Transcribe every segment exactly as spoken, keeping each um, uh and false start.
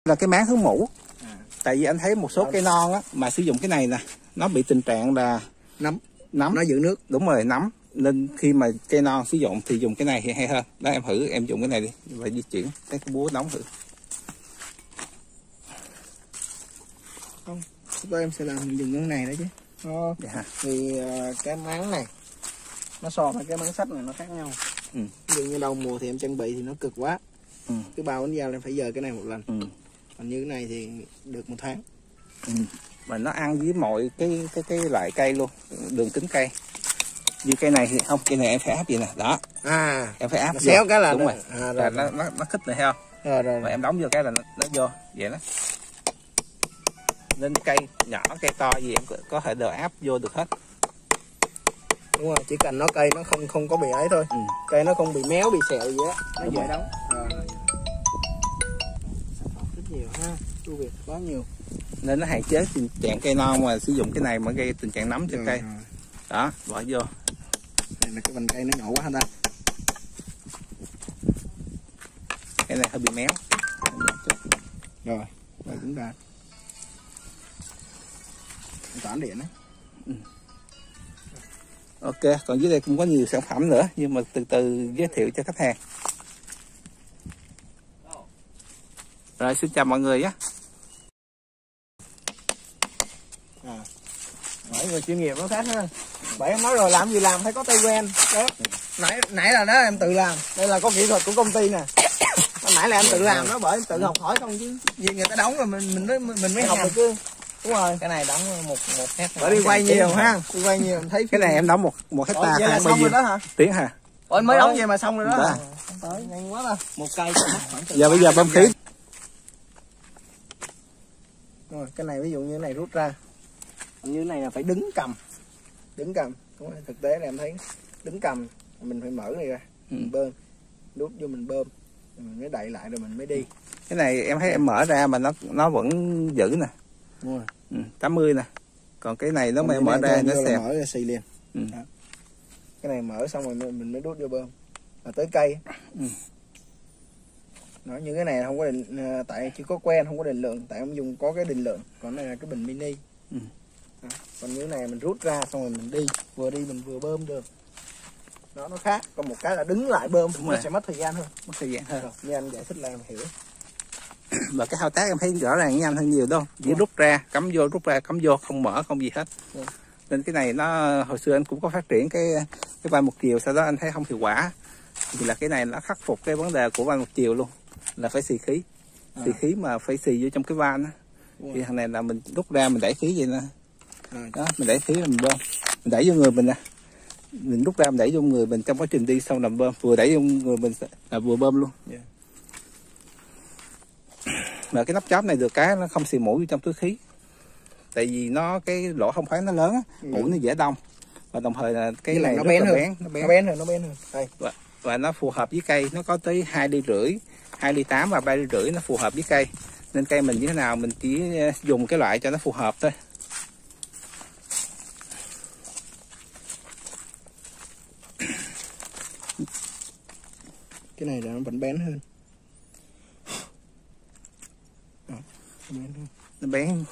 Là cái máng hướng mũ. À. Tại vì anh thấy một số cây non á mà sử dụng cái này nè, nó bị tình trạng là nấm, nấm nó giữ nước. Đúng rồi, nấm. Nên khi mà cây non sử dụng thì dùng cái này thì hay hơn. Đó em thử, em dùng cái này đi và di chuyển cái búa nóng thử. Không, lúc đó em sẽ làm mình dùng cái này đó chứ. Đó. Dạ. Thì uh, cái máng này nó so với cái máng sắt này nó khác nhau. Ừ. Ví dụ như đầu mùa thì em trang bị thì nó cực quá. Ừ. Cái bao bánh dao em phải dời cái này một lần. Ừ. Còn như cái này thì được một tháng. Ừ. Mà nó ăn với mọi cái cái cái loại cây luôn, đường kính cây. Như cây này thì không, cây này em phải áp gì nè, đó. À, em phải áp. Nó xéo cái là đúng rồi. À, rồi, rồi, nó nó nó khích này thấy không? Rồi, rồi, rồi. Mà em đóng vô cái là nó, nó vô vậy đó. Nên cây nhỏ cây to gì em có thể đều áp vô được hết. Đúng rồi, chỉ cần nó cây nó không không có bị ấy thôi. Ừ. Cây nó không bị méo bị sẹo gì á, nó dễ đóng. Rồi. Rất nhiều ha, ưu việt quá nhiều. Nên nó hạn chế tình trạng cây non mà sử dụng cái này mà gây tình trạng nấm trên cây. Rồi. Đó, bỏ vô. Này là cái vành cây nó nhỏ quá hả ta? Cái này hơi bị méo. Rồi, rồi cũng ra. Tản điện đó. Ừ. Ok, còn dưới đây cũng có nhiều sản phẩm nữa nhưng mà từ từ giới thiệu cho khách hàng. Rồi xin chào mọi người nhé. À, mỗi người chuyên nghiệp nó khác ha. Bởi em nói rồi, làm gì làm phải có tay quen. Đó. Nãy nãy là đó em tự làm. Đây là có kỹ thuật của công ty nè. Nãy là em tự làm đó, bởi em tự học hỏi không chứ. Vì người ta đóng rồi mình mình mới mình mới học được chứ. Đúng rồi. Cái này đóng một một hectare. Bởi đi quay nhiều ha. Đi quay nhiều em thấy cái này em đóng một một hectare. Vậy là xong rồi đó hả? Tiếng hả? Ôi mới đóng vậy mà xong rồi đó. Hả? Tới nhanh quá ta. Một cây khoảng từ giờ bây giờ bơm khí. Rồi cái này ví dụ như cái này rút ra. Như thế này là phải đứng cầm. Đứng cầm. Đúng rồi, thực tế là em thấy đứng cầm mình phải mở này ra. Ừ. Mình bơm. Đút vô mình bơm. Rồi mình mới đậy lại rồi mình mới đi. Cái này em thấy em mở ra mà nó nó vẫn giữ nè. Đúng rồi. Ừ, tám mươi nè. Còn cái này nó mà em mở ra nó xẹp. Mở ra xì liền. Ừ. Cái này mở xong rồi mình mới đút vô bơm. Là tới cây. Ừ. Nó như cái này không có định, tại chỉ có quen không có định lượng, tại em dùng có cái định lượng, còn này là cái bình mini. Ừ. Đó. Còn như cái này mình rút ra xong rồi mình đi, vừa đi mình vừa bơm được. Đó nó khác, còn một cái là đứng lại bơm. Đúng nó rồi. Sẽ mất thời gian hơn. Mất thời gian hơn. Rồi, như anh giải thích là em hiểu. Và cái thao tác em thấy rõ ràng nhanh hơn nhiều đâu, chỉ rút ra cắm vô rút ra cắm vô không mở không gì hết. Đúng. Nên cái này nó hồi xưa anh cũng có phát triển cái cái van một chiều, sau đó anh thấy không hiệu quả thì là cái này nó khắc phục cái vấn đề của van một chiều luôn, là phải xì khí. À. Xì khí mà phải xì vô trong cái van á. Thì thằng này là mình rút ra mình đẩy khí vậy nè. À. Đó mình đẩy khí mình bơm, mình đẩy vô người mình nè, mình rút ra mình đẩy vô người mình trong quá trình đi xong làm bơm, vừa đẩy vô người mình là vừa bơm luôn. Yeah. Mà cái nắp chóp này được cái nó không xì mũi vô trong túi khí, tại vì nó cái lỗ thông thoáng nó lớn á, ừ. Mũi nó dễ đông và đồng thời là cái này nó rất bén là hơn. bén, nó bén, nó bén hơn, nó bén hơn. Đây. Và, và nó phù hợp với cây, nó có tới hai ly rưỡi, hai ly tám và ba ly rưỡi, nó phù hợp với cây. Nên cây mình như thế nào mình chỉ dùng cái loại cho nó phù hợp thôi. Cái này là nó vẫn bén hơn. Đó, nó bén hơn. Nó bén.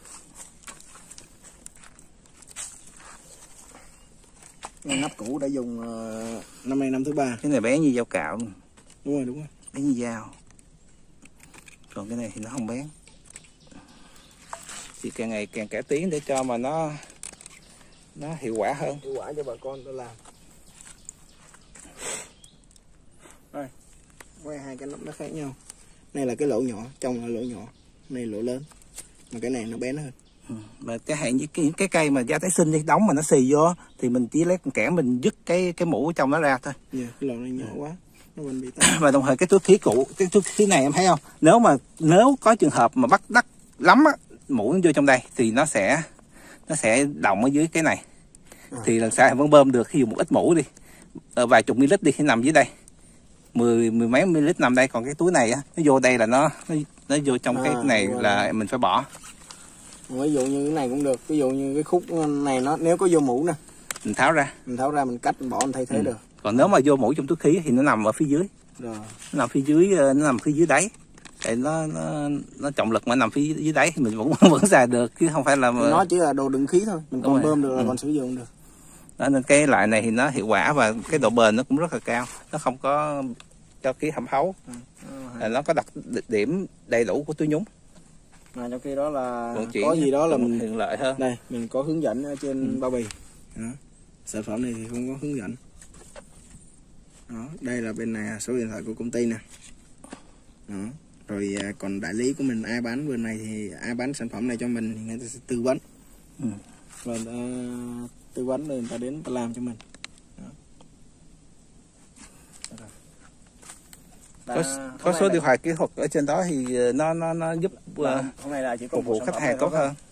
Nắp cũ đã dùng uh, năm nay năm thứ ba. Cái này bén như dao cạo. Đúng rồi, đúng rồi. Bén như dao. Còn cái này thì nó không bén. Thì càng ngày càng cải tiến để cho mà nó nó hiệu quả hơn. Hiệu quả cho bà con tôi làm. Rồi, quay hai cái nắp nó khác nhau. Này là cái lỗ nhỏ, trong là lỗ nhỏ, này lỗ lớn. Mà cái này nó bén hơn. Ừ. Mà cái hạn với cái, cái cây mà da tái sinh đi đóng mà nó xì vô thì mình chỉ lấy con kẻ mình dứt cái cái mũ ở trong nó ra thôi. Yeah, cái lỗ này nhỏ ừ. quá. Nó vẫn bị và đồng thời cái túi khí cũ, cái túi khí này em thấy không? Nếu mà nếu có trường hợp mà bắt đắt lắm á, mũ nó vô trong đây thì nó sẽ nó sẽ động ở dưới cái này. À. Thì lần sau em vẫn bơm được, khi dùng một ít mũ đi, vài chục ml đi, khi nằm dưới đây. mười mười mấy ml nằm đây, còn cái túi này á, nó vô đây là nó nó, nó vô trong à, cái này là rồi. Mình phải bỏ. Ví dụ như cái này cũng được, ví dụ như cái khúc này nó nếu có vô mũ nè, mình tháo ra, mình tháo ra mình cắt mình bỏ mình thay thế ừ. được. Còn nếu mà vô mũ trong túi khí thì nó nằm ở phía dưới. Rồi. Nó nằm phía dưới, nó nằm phía dưới đáy. tại nó nó nó trọng lực mà nằm phía dưới đáy thì mình vẫn vẫn xài được chứ không phải là mà... nó chỉ là đồ đựng khí thôi, mình còn bơm được là ừ. còn sử dụng được. Đó, nên cái loại này thì nó hiệu quả và cái độ bền nó cũng rất là cao, nó không có cho khí thẩm thấu, ừ. nó có đặc điểm đầy đủ của túi nhúng. Mà trong khi đó là có gì đó là mình tiện lợi hơn. Đây mình có hướng dẫn ở trên ừ. bao bì. Đó. Sản phẩm này thì không có hướng dẫn. Đó, đây là bên này số điện thoại của công ty nè. Đó. Rồi còn đại lý của mình ai bán bên này thì ai bán sản phẩm này cho mình thì người ta sẽ tư vấn. Ừ. Và uh, tư vấn rồi người ta đến người ta làm cho mình. Đó. Có, có số điện thoại kỹ thuật ở trên đó thì nó nó nó giúp uh, hôm nay là chỉ có phục vụ khách hàng tốt hơn.